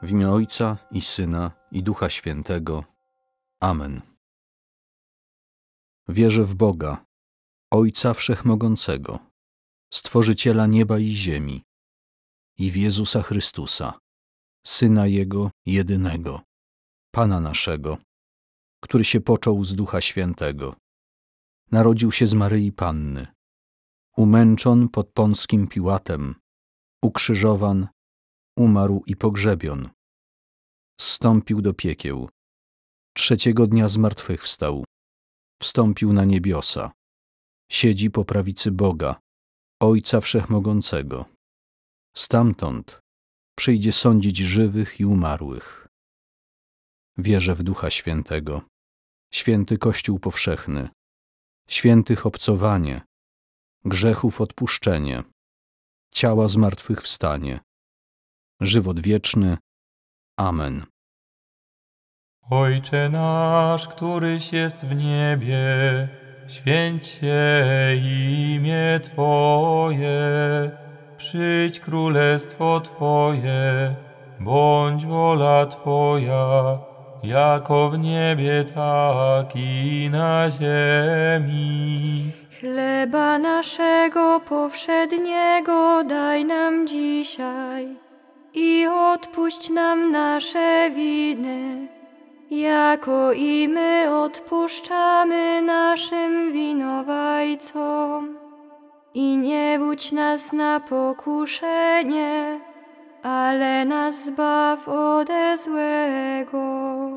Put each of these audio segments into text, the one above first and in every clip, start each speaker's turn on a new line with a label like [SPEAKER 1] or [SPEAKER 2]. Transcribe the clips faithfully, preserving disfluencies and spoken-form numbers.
[SPEAKER 1] W imię Ojca i Syna, i Ducha Świętego. Amen. Wierzę w Boga, Ojca Wszechmogącego, Stworzyciela nieba i ziemi, i w Jezusa Chrystusa, Syna Jego jedynego, Pana naszego, który się począł z Ducha Świętego. Narodził się z Maryi Panny, umęczon pod Pąckim Piłatem, ukrzyżowan, umarł i pogrzebion. Zstąpił do piekieł. Trzeciego dnia zmartwychwstał. Wstąpił na niebiosa. Siedzi po prawicy Boga, Ojca Wszechmogącego. Stamtąd przyjdzie sądzić żywych i umarłych. Wierzę w Ducha Świętego, święty Kościół powszechny, świętych obcowanie, grzechów odpuszczenie, ciała zmartwychwstanie, żywot wieczny. Amen.
[SPEAKER 2] Ojcze nasz, któryś jest w niebie, święć się imię Twoje, przyjdź królestwo Twoje, bądź wola Twoja, jako w niebie, tak i na ziemi.
[SPEAKER 3] Chleba naszego powszedniego daj nam dzisiaj i odpuść nam nasze winy, jako i my odpuszczamy naszym winowajcom. I nie budź nas na pokuszenie, ale nas zbaw ode złego.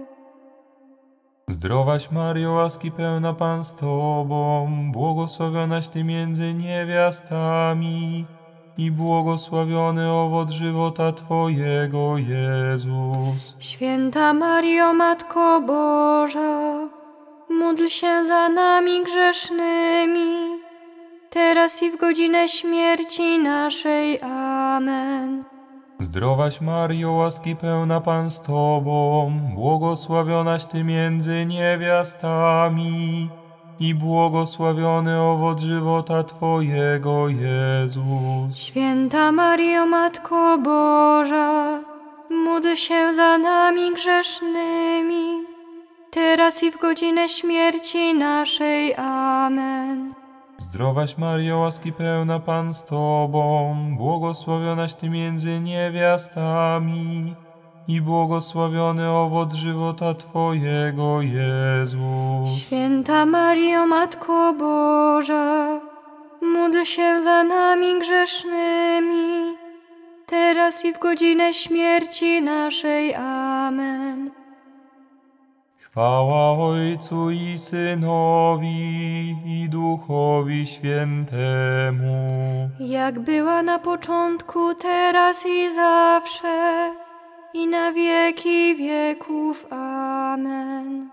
[SPEAKER 2] Zdrowaś Mario, łaski pełna Pan z Tobą, błogosławionaś Ty między niewiastami i błogosławiony owoc żywota Twojego, Jezus.
[SPEAKER 3] Święta Mario, Matko Boża, módl się za nami grzesznymi, teraz i w godzinę śmierci naszej. Amen.
[SPEAKER 2] Zdrowaś Mario, łaski pełna Pan z Tobą, błogosławionaś Ty między niewiastami i błogosławiony owoc żywota Twojego, Jezus.
[SPEAKER 3] Święta Mario, Matko Boża, módl się za nami grzesznymi, teraz i w godzinę śmierci naszej. Amen.
[SPEAKER 2] Zdrowaś Mario, łaski pełna Pan z Tobą, błogosławionaś Ty między niewiastami i błogosławiony owoc żywota Twojego, Jezus.
[SPEAKER 3] Święta Mario, Matko Boża, módl się za nami grzesznymi, teraz i w godzinę śmierci naszej. Amen.
[SPEAKER 2] Chwała Ojcu i Synowi i Duchowi Świętemu.
[SPEAKER 3] Jak była na początku, teraz i zawsze, i na wieki wieków. Amen.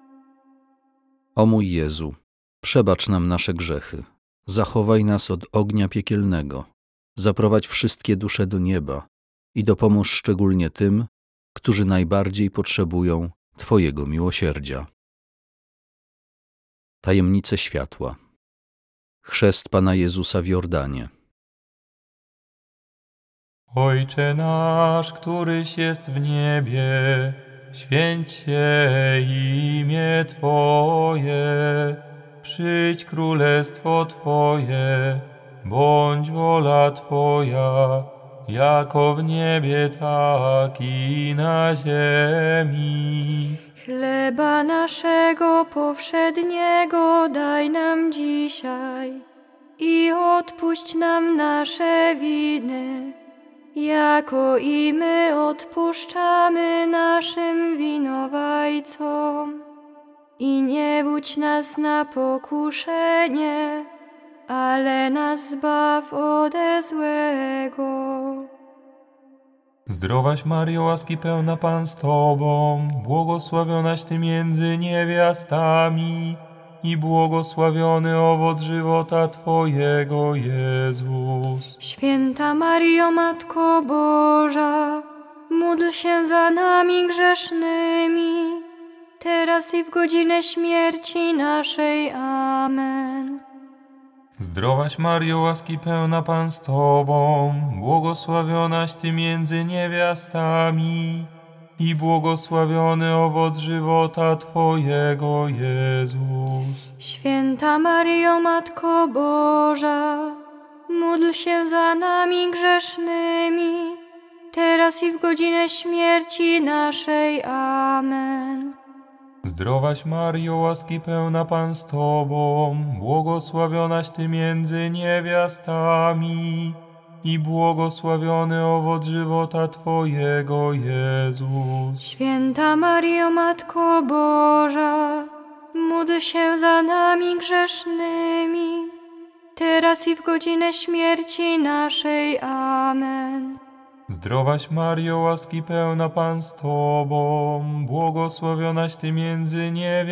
[SPEAKER 1] O mój Jezu, przebacz nam nasze grzechy, zachowaj nas od ognia piekielnego, zaprowadź wszystkie dusze do nieba i dopomóż szczególnie tym, którzy najbardziej potrzebują Twojego miłosierdzia. Tajemnice światła. Chrzest Pana Jezusa w Jordanie.
[SPEAKER 2] Ojcze nasz, któryś jest w niebie, święć się imię Twoje, przyjdź królestwo Twoje, bądź wola Twoja, jako w niebie, tak i na ziemi.
[SPEAKER 3] Chleba naszego powszedniego daj nam dzisiaj i odpuść nam nasze winy, jako i my odpuszczamy naszym winowajcom. I nie budź nas na pokuszenie, ale nas zbaw ode złego.
[SPEAKER 2] Zdrowaś Mario, łaski pełna Pan z Tobą, błogosławionaś Ty między niewiastami i błogosławiony owoc żywota Twojego, Jezus.
[SPEAKER 3] Święta Mario, Matko Boża, módl się za nami grzesznymi, teraz i w godzinę śmierci naszej. Amen.
[SPEAKER 2] Zdrowaś Mario, łaski pełna Pan z Tobą, błogosławionaś Ty między niewiastami i błogosławiony owoc żywota Twojego, Jezus.
[SPEAKER 3] Święta Maryjo, Matko Boża, módl się za nami grzesznymi, teraz i w godzinę śmierci naszej. Amen.
[SPEAKER 2] Zdrowaś Mario, łaski pełna Pan z Tobą, błogosławionaś Ty między niewiastami i błogosławiony owoc żywota Twojego, Jezus.
[SPEAKER 3] Święta Maryjo, Matko Boża, módl się za nami grzesznymi, teraz i w godzinę śmierci naszej. Amen.
[SPEAKER 2] Zdrowaś Mario, łaski pełna Pan z Tobą, błogosławionaś Ty między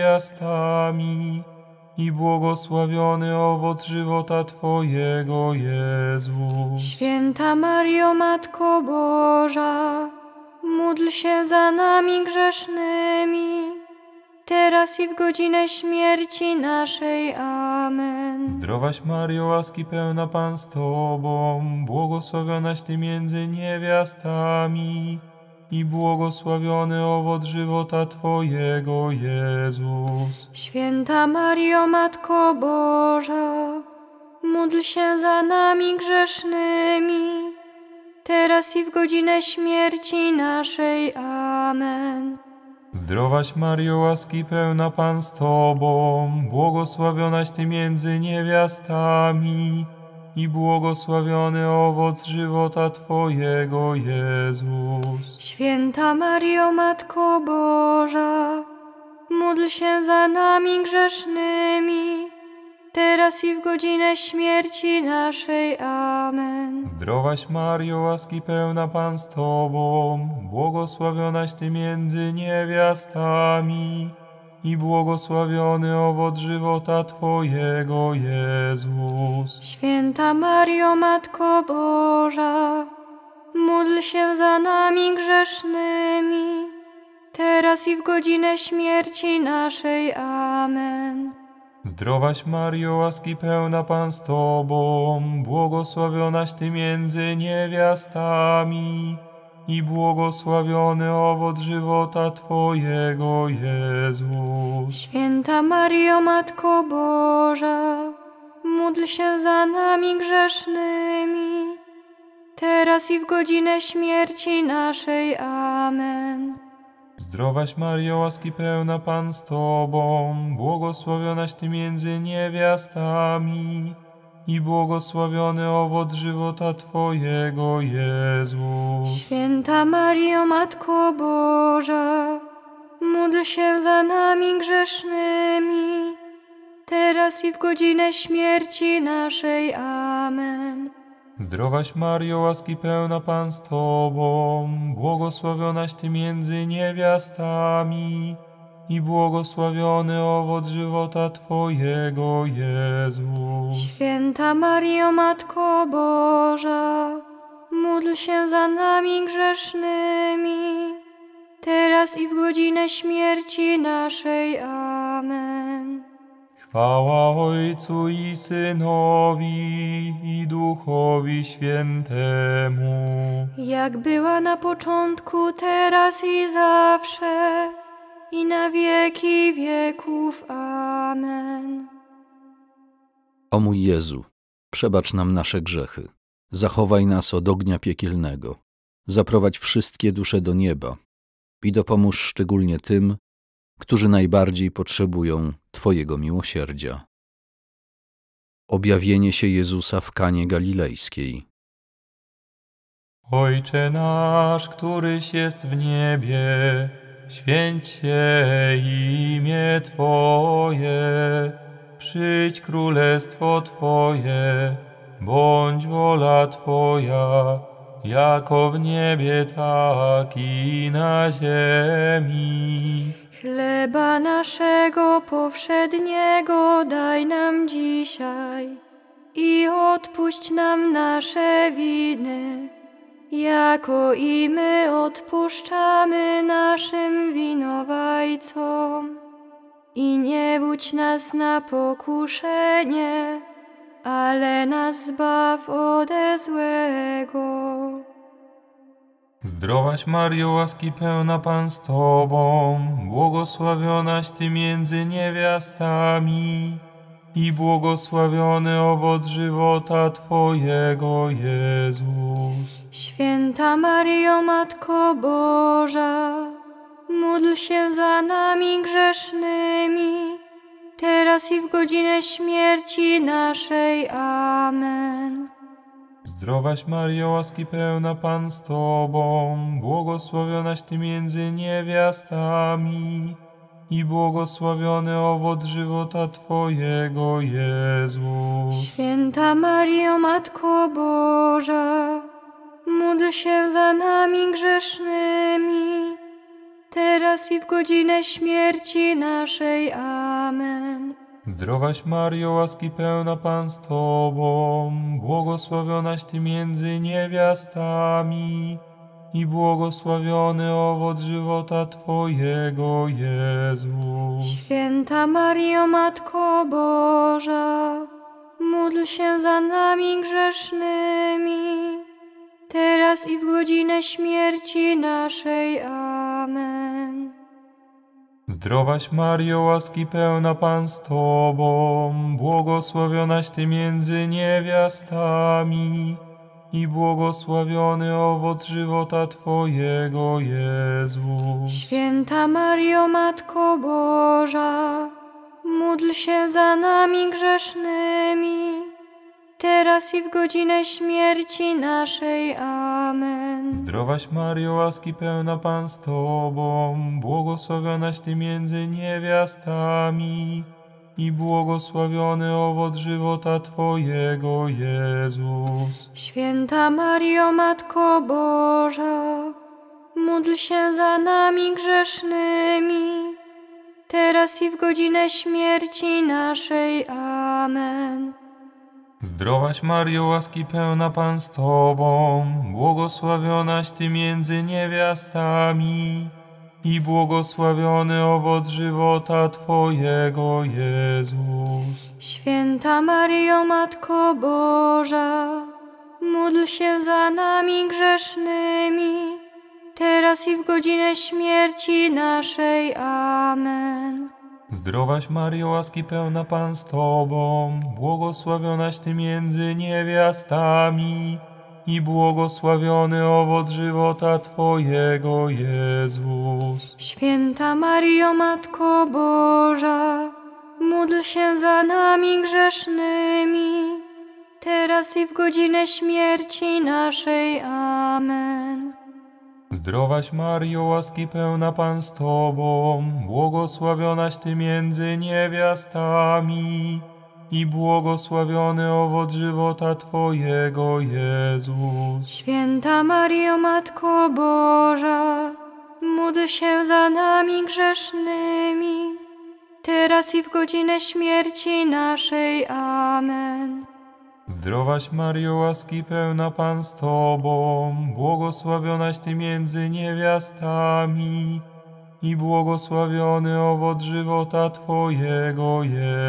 [SPEAKER 2] niewiastami i błogosławiony owoc żywota Twojego, Jezus.
[SPEAKER 3] Święta Maryjo, Matko Boża, módl się za nami grzesznymi, teraz i w godzinę śmierci naszej. Amen.
[SPEAKER 2] Zdrowaś Mario, łaski pełna Pan z Tobą, błogosławionaś Ty między niewiastami i błogosławiony owoc żywota Twojego, Jezus.
[SPEAKER 3] Święta Maryjo, Matko Boża, módl się za nami grzesznymi, teraz i w godzinę śmierci naszej. Amen.
[SPEAKER 2] Zdrowaś Mario, łaski pełna Pan z Tobą, błogosławionaś Ty między niewiastami i błogosławiony owoc żywota Twojego, Jezus.
[SPEAKER 3] Święta Maryjo, Matko Boża, módl się za nami grzesznymi, teraz i w godzinę śmierci naszej. Amen.
[SPEAKER 2] Zdrowaś Mario, łaski pełna Pan z Tobą, błogosławionaś Ty między niewiastami i błogosławiony owoc żywota Twojego, Jezus.
[SPEAKER 3] Święta Maryjo, Matko Boża, módl się za nami grzesznymi, teraz i w godzinę śmierci naszej. Amen.
[SPEAKER 2] Zdrowaś Mario, łaski pełna Pan z Tobą, błogosławionaś Ty między niewiastami i błogosławiony owoc żywota Twojego, Jezus.
[SPEAKER 3] Święta Maryjo, Matko Boża, módl się za nami grzesznymi, teraz i w godzinę śmierci naszej. Amen.
[SPEAKER 2] Zdrowaś Mario, łaski pełna Pan z Tobą, błogosławionaś Ty między niewiastami i błogosławiony owoc żywota Twojego, Jezus.
[SPEAKER 3] Święta Maryjo, Matko Boża, módl się za nami grzesznymi, teraz i w godzinę śmierci naszej. Amen.
[SPEAKER 2] Zdrowaś Mario, łaski pełna Pan z Tobą, błogosławionaś Ty między niewiastami i błogosławiony owoc żywota Twojego, Jezus.
[SPEAKER 3] Święta Maryjo, Matko Boża, módl się za nami grzesznymi, teraz i w godzinę śmierci naszej. Amen.
[SPEAKER 2] Chwała Ojcu i Synowi i Duchowi Świętemu,
[SPEAKER 3] Jak była na początku, teraz i zawsze, i na wieki wieków. Amen.
[SPEAKER 1] O mój Jezu, przebacz nam nasze grzechy, zachowaj nas od ognia piekielnego, zaprowadź wszystkie dusze do nieba i dopomóż szczególnie tym, którzy najbardziej potrzebują Twojego miłosierdzia. Objawienie się Jezusa w Kanie Galilejskiej.
[SPEAKER 2] Ojcze nasz, któryś jest w niebie, święć się imię Twoje, przyjdź królestwo Twoje, bądź wola Twoja, jako w niebie, tak i na ziemi.
[SPEAKER 3] Chleba naszego powszedniego daj nam dzisiaj i odpuść nam nasze winy, jako i my odpuszczamy naszym winowajcom. I nie budź nas na pokuszenie, ale nas zbaw ode złego.
[SPEAKER 2] Zdrowaś Mario, łaski pełna Pan z Tobą, błogosławionaś Ty między niewiastami i błogosławiony owoc żywota Twojego, Jezus.
[SPEAKER 3] Święta Maryjo, Matko Boża, módl się za nami grzesznymi, teraz i w godzinę śmierci naszej. Amen.
[SPEAKER 2] Zdrowaś Mario, łaski pełna Pan z Tobą, błogosławionaś Ty między niewiastami i błogosławiony owoc żywota Twojego, Jezus.
[SPEAKER 3] Święta Maryjo, Matko Boża, módl się za nami grzesznymi, teraz i w godzinę śmierci naszej. Amen.
[SPEAKER 2] Zdrowaś Mario, łaski pełna Pan z Tobą, błogosławionaś Ty między niewiastami i błogosławiony owoc żywota Twojego, Jezus.
[SPEAKER 3] Święta Maryjo, Matko Boża, módl się za nami grzesznymi, teraz i w godzinę śmierci naszej. Amen.
[SPEAKER 2] Zdrowaś Mario, łaski pełna Pan z Tobą, błogosławionaś Ty między niewiastami i błogosławiony owoc żywota Twojego, Jezus.
[SPEAKER 3] Święta Maryjo, Matko Boża, módl się za nami grzesznymi, teraz i w godzinę śmierci naszej. Amen.
[SPEAKER 2] Zdrowaś Mario, łaski pełna Pan z Tobą, błogosławionaś Ty między niewiastami i błogosławiony owoc żywota Twojego, Jezus.
[SPEAKER 3] Święta Maryjo, Matko Boża, módl się za nami grzesznymi, teraz i w godzinę śmierci naszej. Amen.
[SPEAKER 2] Zdrowaś Mario, łaski pełna Pan z Tobą, błogosławionaś Ty między niewiastami i błogosławiony owoc żywota Twojego, Jezus.
[SPEAKER 3] Święta Maryjo, Matko Boża, módl się za nami grzesznymi, teraz i w godzinę śmierci naszej. Amen.
[SPEAKER 2] Zdrowaś Mario, łaski pełna Pan z Tobą, błogosławionaś Ty między niewiastami i błogosławiony owoc żywota Twojego, Jezus.
[SPEAKER 3] Święta Maryjo, Matko Boża, módl się za nami grzesznymi, teraz i w godzinę śmierci naszej. Amen.
[SPEAKER 2] Zdrowaś Mario, łaski pełna Pan z Tobą, błogosławionaś Ty między niewiastami i błogosławiony owoc żywota Twojego, Jezus.
[SPEAKER 3] Święta Maryjo, Matko Boża, módl się za nami grzesznymi, teraz i w godzinę śmierci naszej. Amen.
[SPEAKER 2] Zdrowaś Mario, łaski pełna Pan z Tobą, błogosławionaś Ty między niewiastami i błogosławiony owoc żywota Twojego,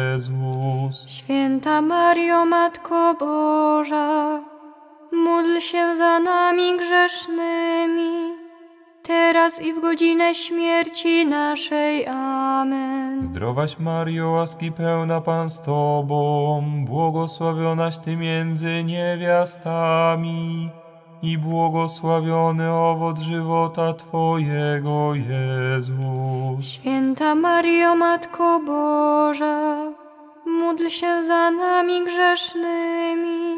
[SPEAKER 2] Jezus.
[SPEAKER 3] Święta Maryjo, Matko Boża, módl się za nami grzesznymi, teraz i w godzinę śmierci naszej. Amen.
[SPEAKER 2] Zdrowaś Mario, łaski pełna Pan z Tobą, błogosławionaś Ty między niewiastami i błogosławiony owoc żywota Twojego, Jezus.
[SPEAKER 3] Święta Maryjo, Matko Boża, módl się za nami grzesznymi,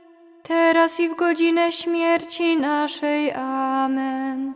[SPEAKER 3] teraz i w godzinę śmierci naszej. Amen.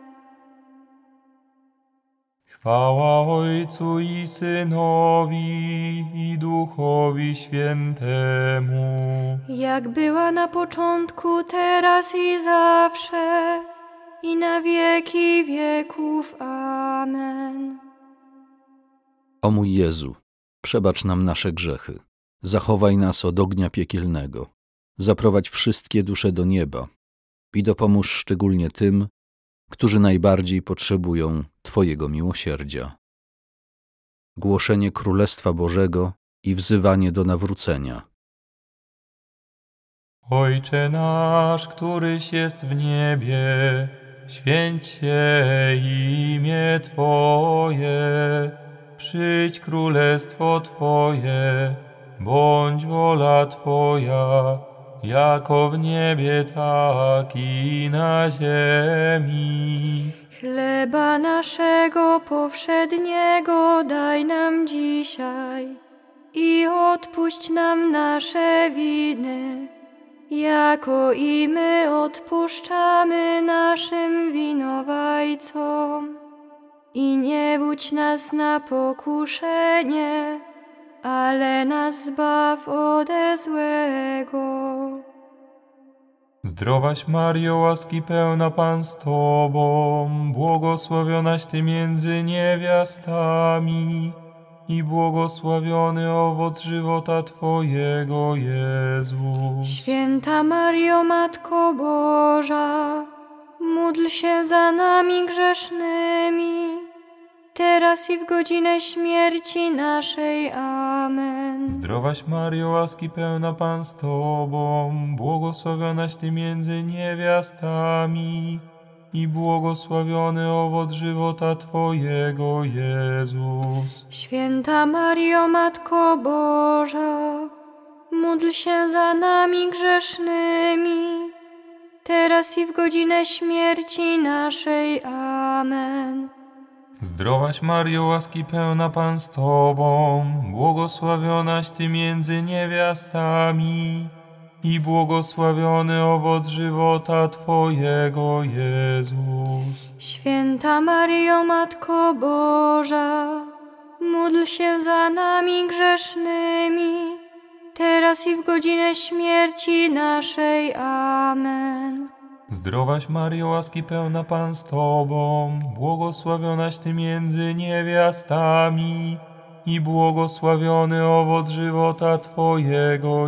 [SPEAKER 2] Chwała Ojcu i Synowi i Duchowi Świętemu,
[SPEAKER 3] Jak była na początku, teraz i zawsze, i na wieki wieków. Amen.
[SPEAKER 1] O mój Jezu, przebacz nam nasze grzechy, zachowaj nas od ognia piekielnego, zaprowadź wszystkie dusze do nieba i dopomóż szczególnie tym, którzy najbardziej potrzebują Twojego miłosierdzia. Głoszenie Królestwa Bożego i wzywanie do nawrócenia.
[SPEAKER 2] Ojcze nasz, któryś jest w niebie, święć się imię Twoje, przyjdź królestwo Twoje, bądź wola Twoja, jako w niebie, tak i na ziemi.
[SPEAKER 3] Chleba naszego powszedniego daj nam dzisiaj i odpuść nam nasze winy, jako i my odpuszczamy naszym winowajcom. I nie budź nas na pokuszenie, ale nas zbaw ode złego.
[SPEAKER 2] Zdrowaś Mario, łaski pełna Pan z Tobą, błogosławionaś Ty między niewiastami i błogosławiony owoc żywota Twojego, Jezus.
[SPEAKER 3] Święta Mario, Matko Boża, módl się za nami grzesznymi, teraz i w godzinę śmierci naszej. Amen.
[SPEAKER 2] Zdrowaś Mario, łaski pełna Pan z Tobą, błogosławionaś Ty między niewiastami i błogosławiony owoc żywota Twojego, Jezus.
[SPEAKER 3] Święta Mario, Matko Boża, módl się za nami grzesznymi, teraz i w godzinę śmierci naszej. Amen.
[SPEAKER 2] Zdrowaś Mario, łaski pełna Pan z Tobą, błogosławionaś Ty między niewiastami i błogosławiony owoc żywota Twojego, Jezus.
[SPEAKER 3] Święta Mario, Matko Boża, módl się za nami grzesznymi, teraz i w godzinę śmierci naszej. Amen.
[SPEAKER 2] Zdrowaś Mario, łaski pełna Pan z Tobą, błogosławionaś Ty między niewiastami i błogosławiony owoc żywota Twojego,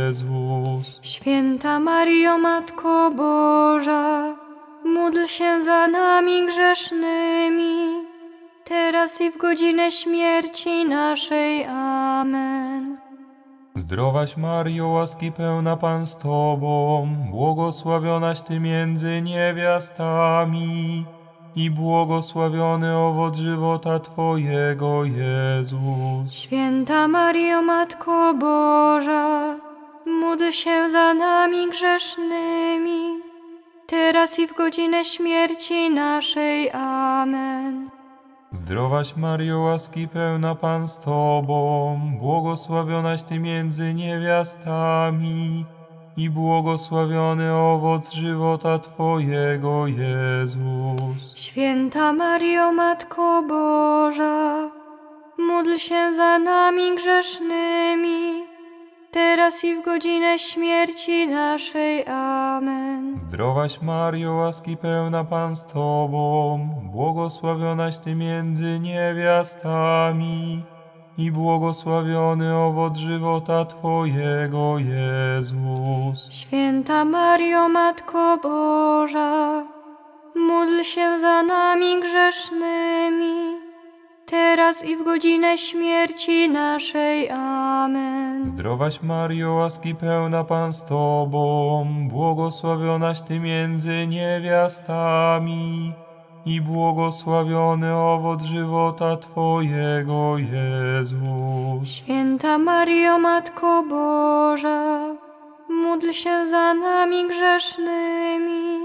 [SPEAKER 2] Jezus.
[SPEAKER 3] Święta Mario, Matko Boża, módl się za nami grzesznymi, teraz i w godzinę śmierci naszej. Amen.
[SPEAKER 2] Zdrowaś Mario, łaski pełna Pan z Tobą, błogosławionaś Ty między niewiastami i błogosławiony owoc żywota Twojego, Jezus.
[SPEAKER 3] Święta Mario, Matko Boża, módl się za nami grzesznymi, teraz i w godzinę śmierci naszej. Amen.
[SPEAKER 2] Zdrowaś Mario, łaski pełna Pan z Tobą, błogosławionaś Ty między niewiastami i błogosławiony owoc żywota Twojego, Jezus.
[SPEAKER 3] Święta Mario, Matko Boża, módl się za nami grzesznymi, teraz i w godzinę śmierci naszej. Amen.
[SPEAKER 2] Zdrowaś Mario, łaski pełna Pan z Tobą, błogosławionaś Ty między niewiastami i błogosławiony owoc żywota Twojego, Jezus.
[SPEAKER 3] Święta Mario, Matko Boża, módl się za nami grzesznymi, teraz i w godzinę śmierci naszej. Amen.
[SPEAKER 2] Zdrowaś Mario, łaski pełna Pan z Tobą, błogosławionaś Ty między niewiastami i błogosławiony owoc żywota Twojego, Jezus.
[SPEAKER 3] Święta Mario, Matko Boża, módl się za nami grzesznymi,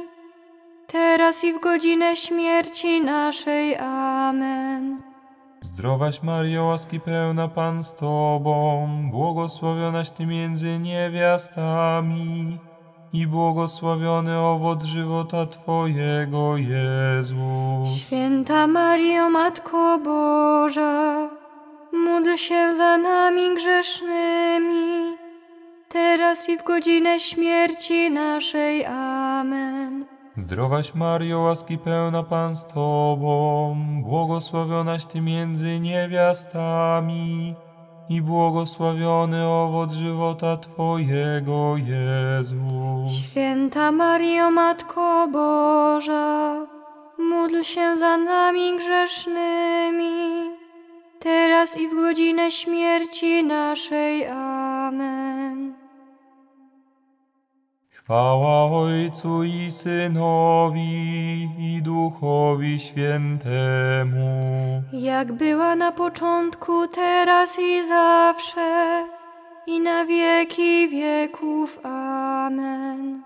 [SPEAKER 3] teraz i w godzinę śmierci naszej. Amen.
[SPEAKER 2] Zdrowaś Mario, łaski pełna Pan z Tobą, błogosławionaś Ty między niewiastami i błogosławiony owoc żywota Twojego, Jezus.
[SPEAKER 3] Święta Mario, Matko Boża, módl się za nami grzesznymi, teraz i w godzinę śmierci naszej. Amen.
[SPEAKER 2] Zdrowaś Mario, łaski pełna Pan z Tobą, błogosławionaś Ty między niewiastami i błogosławiony owoc żywota Twojego, Jezus.
[SPEAKER 3] Święta Mario, Matko Boża, módl się za nami grzesznymi, teraz i w godzinę śmierci naszej. Amen.
[SPEAKER 2] Chwała Ojcu i Synowi, i Duchowi Świętemu.
[SPEAKER 3] Jak była na początku, teraz i zawsze, i na wieki wieków. Amen.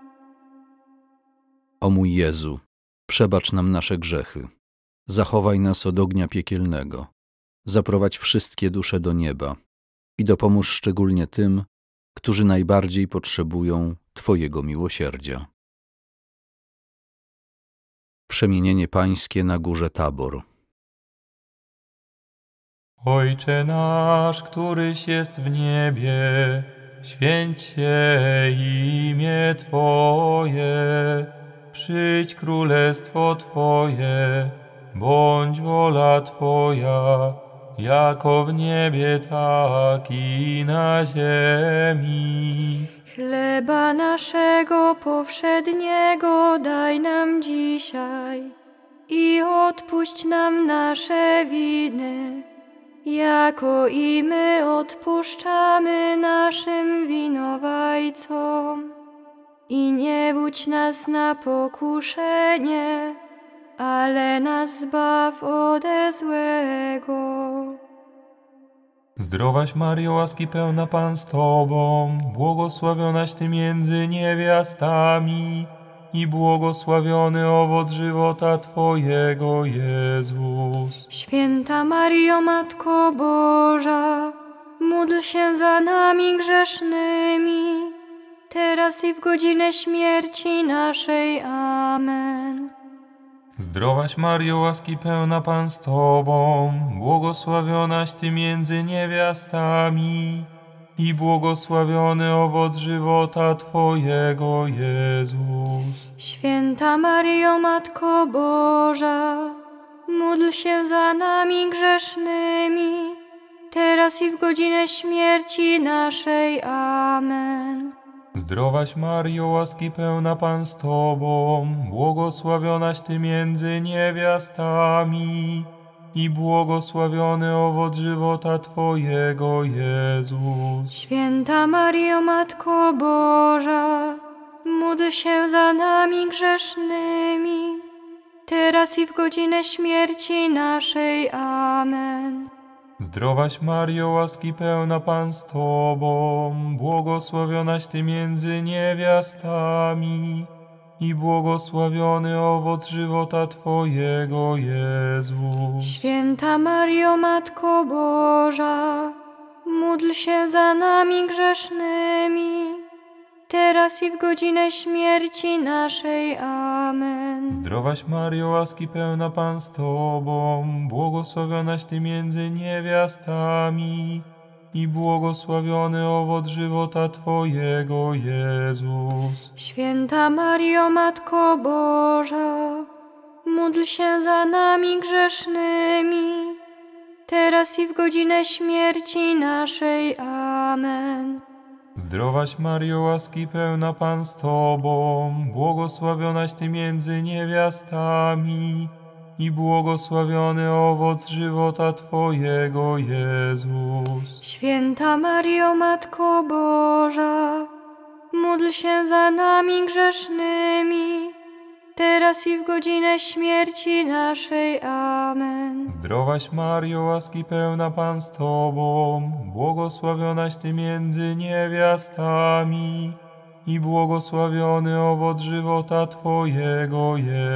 [SPEAKER 1] O mój Jezu, przebacz nam nasze grzechy, zachowaj nas od ognia piekielnego, zaprowadź wszystkie dusze do nieba i dopomóż szczególnie tym, którzy najbardziej potrzebują Twojego miłosierdzia. Przemienienie Pańskie na górze Tabor.
[SPEAKER 2] Ojcze nasz, któryś jest w niebie, święć się imię Twoje, przyjdź królestwo Twoje, bądź wola Twoja, jako w niebie, tak i na ziemi.
[SPEAKER 3] Chleba naszego powszedniego daj nam dzisiaj i odpuść nam nasze winy, jako i my odpuszczamy naszym winowajcom. I nie budź nas na pokuszenie, ale nas zbaw ode złego.
[SPEAKER 2] Zdrowaś Maryjo, łaski pełna Pan z Tobą, błogosławionaś Ty między niewiastami i błogosławiony owoc żywota Twojego, Jezus.
[SPEAKER 3] Święta Maryjo, Matko Boża, módl się za nami grzesznymi, teraz i w godzinę śmierci naszej. Amen.
[SPEAKER 2] Zdrowaś Maryjo, łaski pełna Pan z Tobą, błogosławionaś Ty między niewiastami i błogosławiony owoc żywota Twojego, Jezus.
[SPEAKER 3] Święta Maryjo, Matko Boża, módl się za nami grzesznymi, teraz i w godzinę śmierci naszej. Amen.
[SPEAKER 2] Zdrowaś Maryjo, łaski pełna Pan z Tobą, błogosławionaś Ty między niewiastami i błogosławiony owoc żywota Twojego, Jezus.
[SPEAKER 3] Święta Maryjo, Matko Boża, módl się za nami grzesznymi, teraz i w godzinę śmierci naszej. Amen.
[SPEAKER 2] Zdrowaś Maryjo, łaski pełna Pan z Tobą, błogosławionaś Ty między niewiastami i błogosławiony owoc żywota Twojego, Jezus.
[SPEAKER 3] Święta Maryjo, Matko Boża, módl się za nami grzesznymi, teraz i w godzinę śmierci naszej. Amen.
[SPEAKER 2] Zdrowaś Maryjo, łaski pełna Pan z Tobą, błogosławionaś Ty między niewiastami i błogosławiony owoc żywota Twojego, Jezus.
[SPEAKER 3] Święta Maryjo, Matko Boża, módl się za nami grzesznymi, teraz i w godzinę śmierci naszej. Amen.
[SPEAKER 2] Zdrowaś Maryjo, łaski pełna Pan z Tobą, błogosławionaś Ty między niewiastami i błogosławiony owoc żywota Twojego, Jezus.
[SPEAKER 3] Święta Maryjo, Matko Boża, módl się za nami grzesznymi, teraz i w godzinę śmierci naszej. Amen.
[SPEAKER 2] Zdrowaś Maryjo, łaski pełna Pan z Tobą, błogosławionaś Ty między niewiastami i błogosławiony owoc żywota Twojego,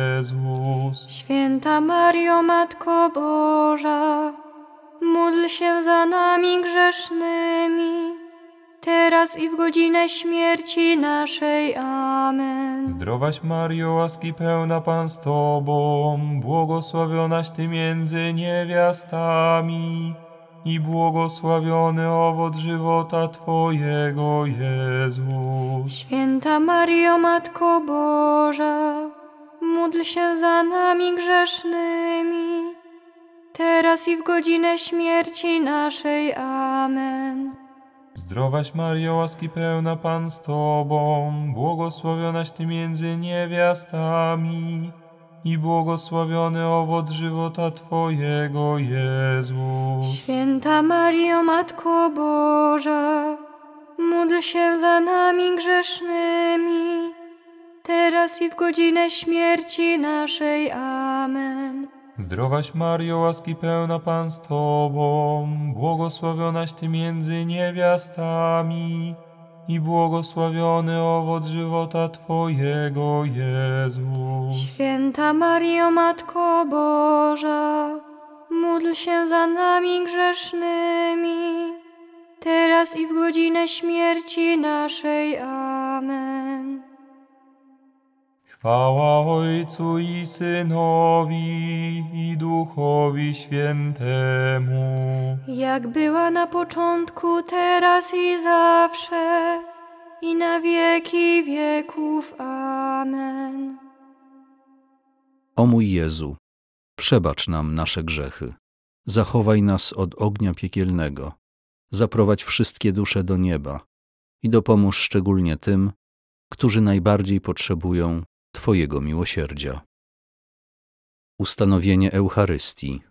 [SPEAKER 2] Jezus.
[SPEAKER 3] Święta Maryjo, Matko Boża, módl się za nami grzesznymi, teraz i w godzinę śmierci naszej. Amen.
[SPEAKER 2] Zdrowaś Maryjo, łaski pełna Pan z Tobą, błogosławionaś Ty między niewiastami i błogosławiony owoc żywota Twojego, Jezus.
[SPEAKER 3] Święta Maryjo, Matko Boża, módl się za nami grzesznymi, teraz i w godzinę śmierci naszej. Amen.
[SPEAKER 2] Zdrowaś Maryjo, łaski pełna Pan z Tobą, błogosławionaś Ty między niewiastami i błogosławiony owoc żywota Twojego, Jezus.
[SPEAKER 3] Święta Maryjo, Matko Boża, módl się za nami grzesznymi, teraz i w godzinę śmierci naszej. Amen.
[SPEAKER 2] Zdrowaś Mario, łaski pełna Pan z Tobą, błogosławionaś Ty między niewiastami i błogosławiony owoc żywota Twojego, Jezus.
[SPEAKER 3] Święta Mario, Matko Boża, módl się za nami grzesznymi, teraz i w godzinę śmierci naszej. Amen.
[SPEAKER 2] Chwała Ojcu i Synowi i Duchowi Świętemu,
[SPEAKER 3] Jak była na początku, teraz i zawsze, i na wieki wieków. Amen.
[SPEAKER 1] O mój Jezu, przebacz nam nasze grzechy, zachowaj nas od ognia piekielnego, zaprowadź wszystkie dusze do nieba i dopomóż szczególnie tym, którzy najbardziej potrzebują Twojego miłosierdzia. Ustanowienie Eucharystii.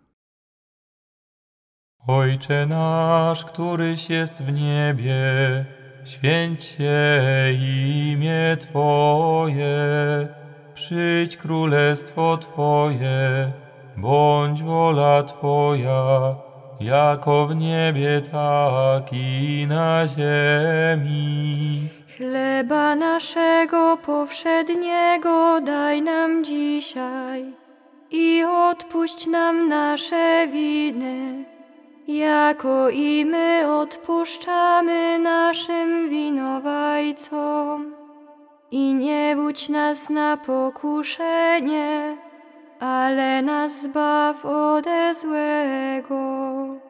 [SPEAKER 2] Ojcze nasz, któryś jest w niebie, święć się imię Twoje, przyjdź królestwo Twoje, bądź wola Twoja, jako w niebie, tak i na ziemi.
[SPEAKER 3] Chleba naszego powszedniego daj nam dzisiaj i odpuść nam nasze winy, jako i my odpuszczamy naszym winowajcom. I nie budź nas na pokuszenie, ale nas zbaw ode złego.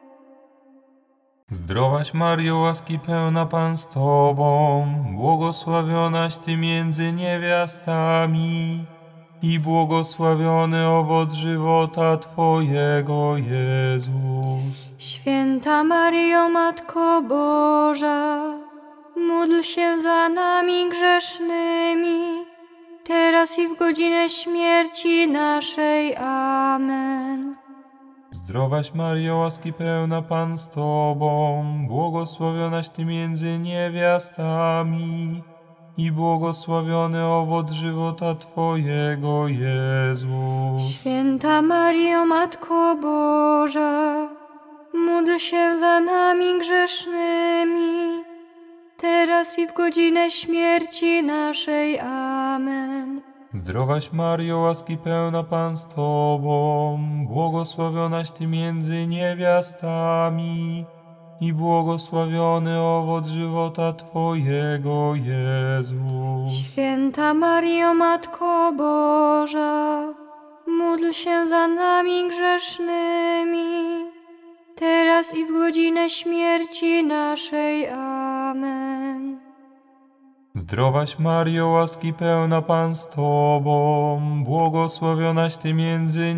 [SPEAKER 2] Zdrowaś Mario, łaski pełna Pan z Tobą, błogosławionaś Ty między niewiastami i błogosławiony owoc żywota Twojego, Jezus.
[SPEAKER 3] Święta Maryjo, Matko Boża, módl się za nami grzesznymi, teraz i w godzinę śmierci naszej. Amen.
[SPEAKER 2] Zdrowaś Mario, łaski pełna Pan z Tobą, błogosławionaś Ty między niewiastami i błogosławiony owoc żywota Twojego, Jezus.
[SPEAKER 3] Święta Maryjo, Matko Boża, módl się za nami grzesznymi, teraz i w godzinę śmierci naszej. Amen.
[SPEAKER 2] Zdrowaś Mario, łaski pełna Pan z Tobą, błogosławionaś Ty między niewiastami i błogosławiony owoc żywota Twojego, Jezus.
[SPEAKER 3] Święta Maryjo, Matko Boża, módl się za nami grzesznymi, teraz i w godzinę śmierci naszej. Amen.
[SPEAKER 2] Zdrowaś Mario, łaski pełna Pan z Tobą, błogosławionaś Ty między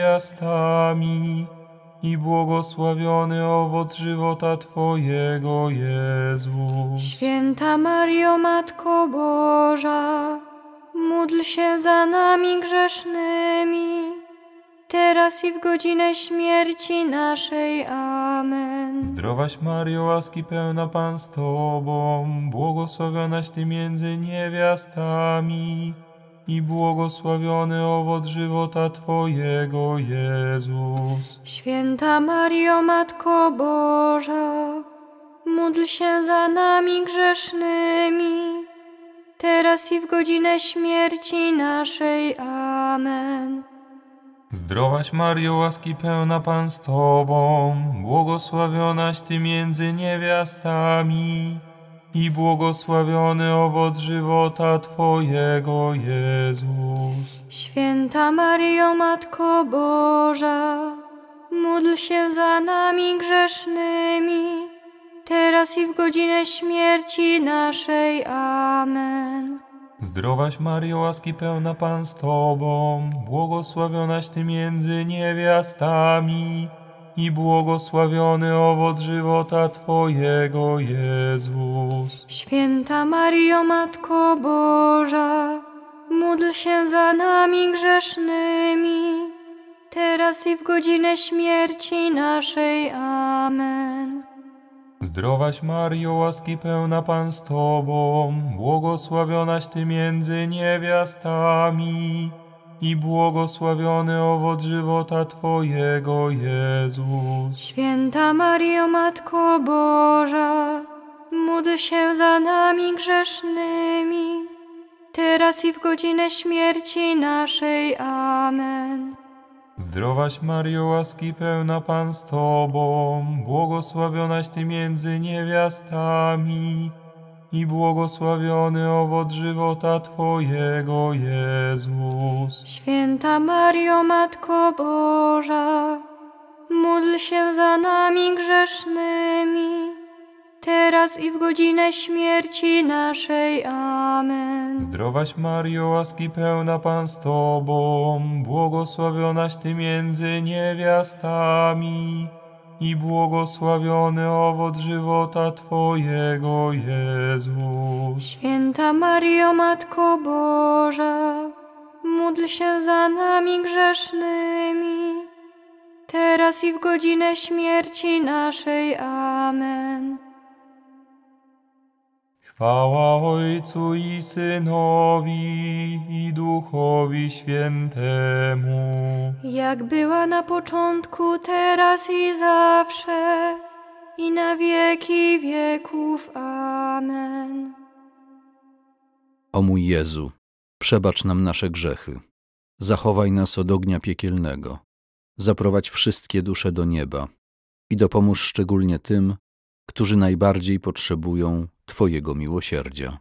[SPEAKER 2] niewiastami i błogosławiony owoc żywota Twojego, Jezus.
[SPEAKER 3] Święta Maryjo, Matko Boża, módl się za nami grzesznymi, teraz i w godzinę śmierci naszej. Amen.
[SPEAKER 2] Zdrowaś Mario, łaski pełna Pan z Tobą, błogosławionaś Ty między niewiastami i błogosławiony owoc żywota Twojego, Jezus.
[SPEAKER 3] Święta Maryjo, Matko Boża, módl się za nami grzesznymi, teraz i w godzinę śmierci naszej. Amen.
[SPEAKER 2] Zdrowaś Mario, łaski pełna Pan z Tobą, błogosławionaś Ty między niewiastami i błogosławiony owoc żywota Twojego, Jezus.
[SPEAKER 3] Święta Maryjo, Matko Boża, módl się za nami grzesznymi, teraz i w godzinę śmierci naszej. Amen.
[SPEAKER 2] Zdrowaś Mario, łaski pełna Pan z Tobą, błogosławionaś Ty między niewiastami i błogosławiony owoc żywota Twojego, Jezus.
[SPEAKER 3] Święta Maryjo, Matko Boża, módl się za nami grzesznymi, teraz i w godzinę śmierci naszej. Amen.
[SPEAKER 2] Zdrowaś Maryjo, łaski pełna Pan z Tobą, błogosławionaś Ty między niewiastami i błogosławiony owoc żywota Twojego, Jezus.
[SPEAKER 3] Święta Maryjo, Matko Boża, módl się za nami grzesznymi, teraz i w godzinę śmierci naszej. Amen.
[SPEAKER 2] Zdrowaś Maryjo, łaski pełna Pan z Tobą, błogosławionaś Ty między niewiastami i błogosławiony owoc żywota Twojego, Jezus.
[SPEAKER 3] Święta Maryjo, Matko Boża, módl się za nami grzesznymi, teraz i w godzinę śmierci naszej. Amen.
[SPEAKER 2] Zdrowaś Maryjo, łaski pełna Pan z Tobą, błogosławionaś Ty między niewiastami i błogosławiony owoc żywota Twojego, Jezus.
[SPEAKER 3] Święta Maryjo, Matko Boża, módl się za nami grzesznymi, teraz i w godzinę śmierci naszej. Amen.
[SPEAKER 2] Chwała Ojcu i Synowi i Duchowi Świętemu.
[SPEAKER 3] Jak była na początku, teraz i zawsze, i na wieki wieków. Amen.
[SPEAKER 1] O mój Jezu, przebacz nam nasze grzechy, zachowaj nas od ognia piekielnego, zaprowadź wszystkie dusze do nieba i dopomóż szczególnie tym, którzy najbardziej potrzebują Twojego miłosierdzia.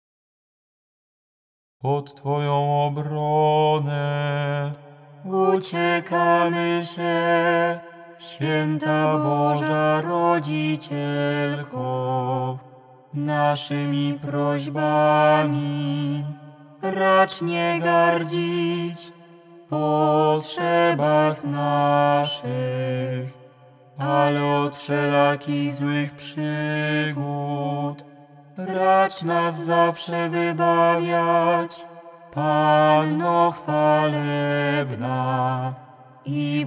[SPEAKER 2] Pod Twoją obronę uciekamy się, Święta Boża Rodzicielko. Naszymi prośbami racz nie gardzić w potrzebach naszych, ale od wszelakich złych przygód racz nas zawsze wybawiać, Panno chwalebna i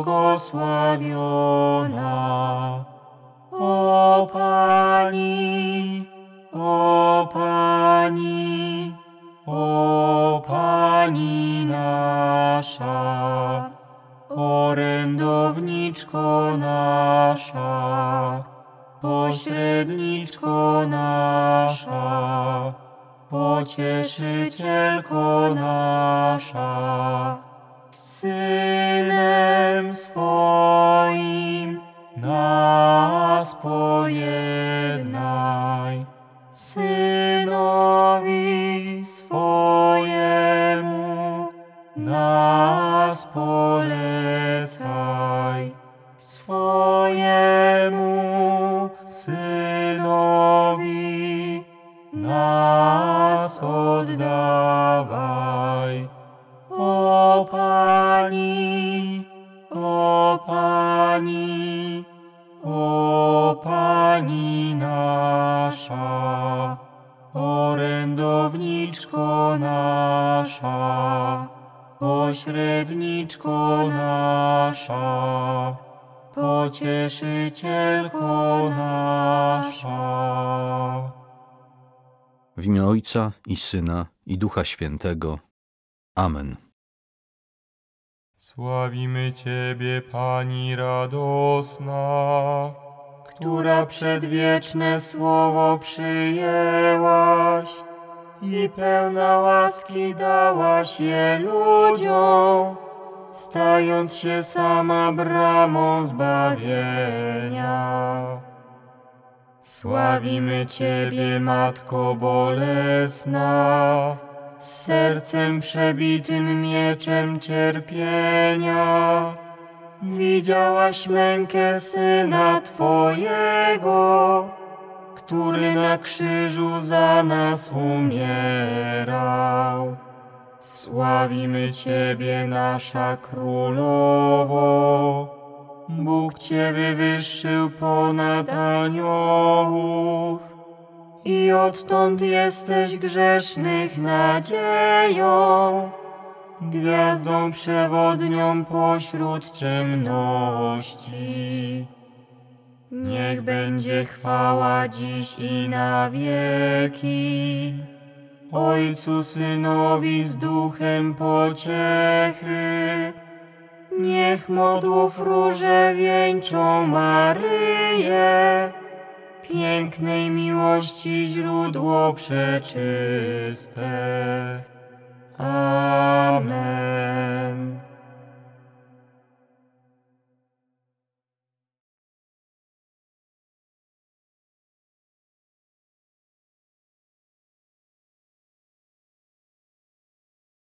[SPEAKER 2] błogosławiona. O Pani, o Pani, o Pani nasza, orędowniczko nasza, pośredniczko nasza, pocieszycielko nasza, Synem swoim nas pojednaj, Synowi swojemu nas polecaj, swojemu Synowi nas oddawaj. O Pani, o Pani, o Pani nasza, orędowniczko nasza, pośredniczko nasza, pocieszycielko nasza.
[SPEAKER 1] W imię Ojca i Syna i Ducha Świętego. Amen.
[SPEAKER 2] Sławimy Ciebie, Pani radosna, która przedwieczne słowo przyjęłaś i pełna łaski dałaś je ludziom, stając się sama bramą zbawienia. Sławimy Ciebie, Matko bolesna, z sercem przebitym mieczem cierpienia. Widziałaś mękę Syna Twojego, który na krzyżu za nas umierał. Sławimy Ciebie, nasza Królowo, Bóg Cię wywyższył ponad aniołów i odtąd jesteś grzesznych nadzieją, gwiazdą przewodnią pośród ciemności. Niech będzie chwała dziś i na wieki. Ojcu, Synowi z Duchem pociechy. Niech modłów róże wieńczą Maryję, pięknej miłości źródło przeczyste. Amen.